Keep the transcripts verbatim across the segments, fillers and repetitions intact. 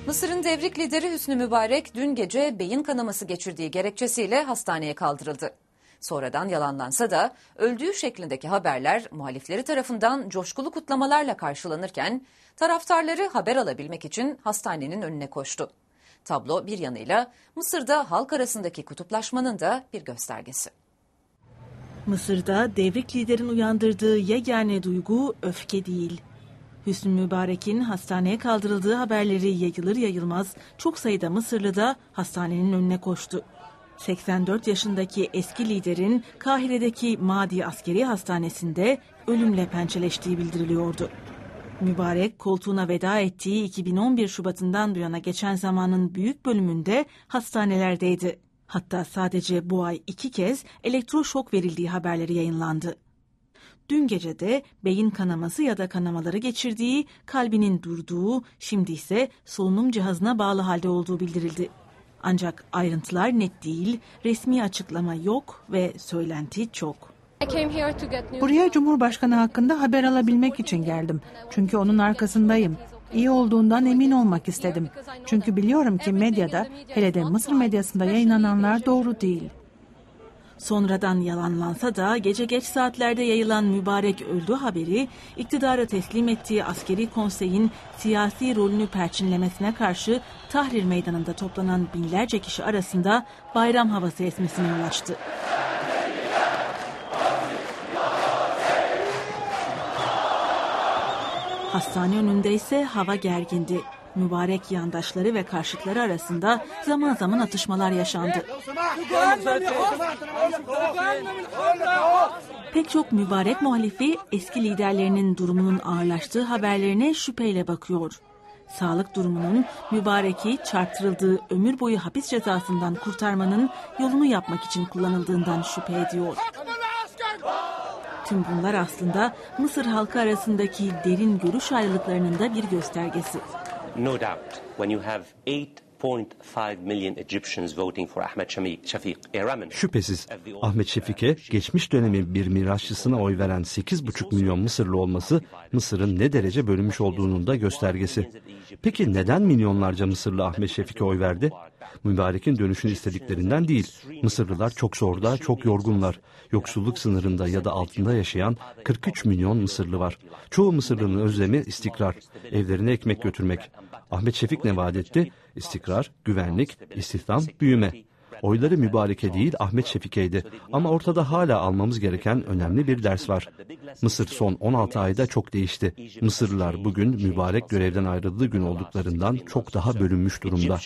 Mısır'ın devrik lideri Hüsnü Mübarek dün gece beyin kanaması geçirdiği gerekçesiyle hastaneye kaldırıldı. Sonradan yalanlansa da öldüğü şeklindeki haberler muhalifleri tarafından coşkulu kutlamalarla karşılanırken taraftarları haber alabilmek için hastanenin önüne koştu. Tablo bir yanıyla Mısır'da halk arasındaki kutuplaşmanın da bir göstergesi. Mısır'da devrik liderin uyandırdığı yegane duygu öfke değil. Hüsnü Mübarek'in hastaneye kaldırıldığı haberleri yayılır yayılmaz çok sayıda Mısırlı da hastanenin önüne koştu. seksen dört yaşındaki eski liderin Kahire'deki Madi Askeri Hastanesi'nde ölümle pençeleştiği bildiriliyordu. Mübarek koltuğuna veda ettiği iki bin on bir Şubat'ından bu yana geçen zamanın büyük bölümünde hastanelerdeydi. Hatta sadece bu ay iki kez elektroşok verildiği haberleri yayınlandı. Dün gece de beyin kanaması ya da kanamaları geçirdiği, kalbinin durduğu, şimdi ise solunum cihazına bağlı halde olduğu bildirildi. Ancak ayrıntılar net değil, resmi açıklama yok ve söylenti çok. Buraya Cumhurbaşkanı hakkında haber alabilmek için geldim. Çünkü onun arkasındayım. İyi olduğundan emin olmak istedim. Çünkü biliyorum ki medyada, hele de Mısır medyasında yayınlananlar doğru değil. Sonradan yalanlansa da gece geç saatlerde yayılan Mübarek öldü haberi, iktidara teslim ettiği askeri konseyin siyasi rolünü perçinlemesine karşı Tahrir Meydanı'nda toplanan binlerce kişi arasında bayram havası esmesine yol açtı. Hastane önünde ise hava gergindi. Mübarek yandaşları ve karşıtları arasında zaman zaman atışmalar yaşandı. Pek çok Mübarek muhalifi eski liderlerinin durumunun ağırlaştığı haberlerine şüpheyle bakıyor. Sağlık durumunun Mübarek'i çarptırıldığı ömür boyu hapis cezasından kurtarmanın yolunu yapmak için kullanıldığından şüphe ediyor. Tüm bunlar aslında Mısır halkı arasındaki derin görüş ayrılıklarının da bir göstergesi. No doubt, when you have eight point five million Egyptians voting for Ahmed Şefik, şüphesiz Ahmet Şefik'e geçmiş dönemin bir mirasçısına oy veren sekiz buçuk milyon Mısırlı olması Mısır'ın ne derece bölünmüş olduğunun da göstergesi. Peki neden milyonlarca Mısırlı Ahmet Şefik'e oy verdi? Mübarek'in dönüşünü istediklerinden değil. Mısırlılar çok zorda, çok yorgunlar. Yoksulluk sınırında ya da altında yaşayan kırk üç milyon Mısırlı var. Çoğu Mısırlı'nın özlemi istikrar, evlerine ekmek götürmek. Ahmet Şefik ne vaat etti? İstikrar, güvenlik, istihdam, büyüme. Oyları Mübarek'e değil Ahmet Şefik'eydi. Ama ortada hala almamız gereken önemli bir ders var. Mısır son on altı ayda çok değişti. Mısırlılar bugün Mübarek görevden ayrıldığı gün olduklarından çok daha bölünmüş durumda.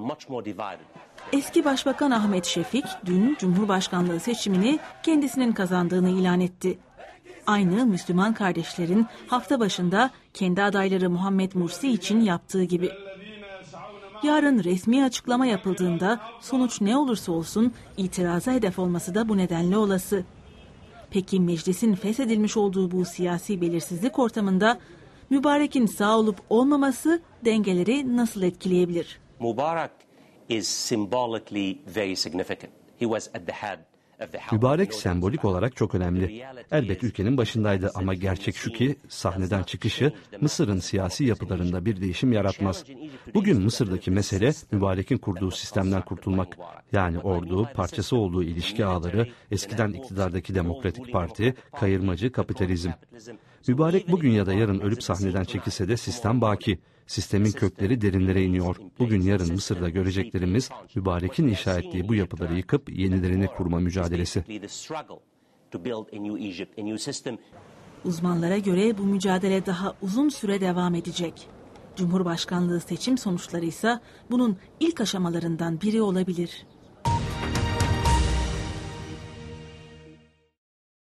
Eski Başbakan Ahmet Şefik dün Cumhurbaşkanlığı seçimini kendisinin kazandığını ilan etti. Aynı Müslüman kardeşlerin hafta başında kendi adayları Muhammed Mursi için yaptığı gibi. Yarın resmi açıklama yapıldığında sonuç ne olursa olsun itiraza hedef olması da bu nedenle olası. Peki meclisin feshedilmiş olduğu bu siyasi belirsizlik ortamında Mübarek'in sağ olup olmaması dengeleri nasıl etkileyebilir? Mübarek is symbolically very significant. He was at the head. Mübarek sembolik olarak çok önemli. Elbet ülkenin başındaydı ama gerçek şu ki sahneden çıkışı Mısır'ın siyasi yapılarında bir değişim yaratmaz. Bugün Mısır'daki mesele Mübarek'in kurduğu sistemden kurtulmak. Yani ordu, parçası olduğu ilişki ağları, eskiden iktidardaki Demokratik Parti, kayırmacı kapitalizm. Mübarek bugün ya da yarın ölüp sahneden çekilse de sistem baki. Sistemin kökleri derinlere iniyor. Bugün yarın Mısır'da göreceklerimiz Mübarek'in inşa ettiği bu yapıları yıkıp yenilerini kurma mücadelesi. Uzmanlara göre bu mücadele daha uzun süre devam edecek. Cumhurbaşkanlığı seçim sonuçları ise bunun ilk aşamalarından biri olabilir.